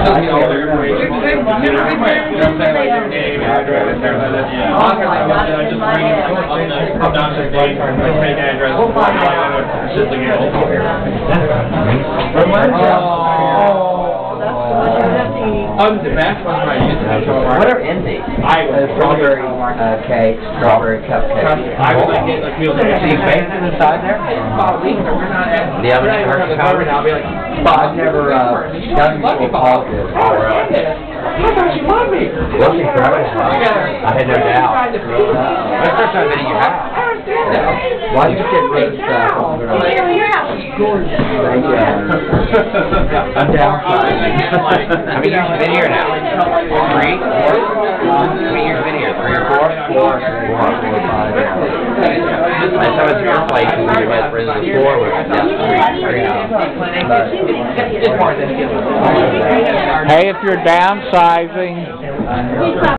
The best ones I used to be. What are in these? Strawberry cake, strawberry cupcake. I would like get like meals. Do you bake them inside there? The oven powder. I'll be like, I've never done before Paul did. I thought you loved me. Well, she probably I had no doubt. That's the first time I've been in your house. Why did you get roast Your house is gorgeous. I'm downsizing. How many years have you been here now? 3? 4? How many years have you been here? 3 or 4? 4 or 5. Last time I was at your place, we were vice president before, was down the street. Hey, if you're downsizing,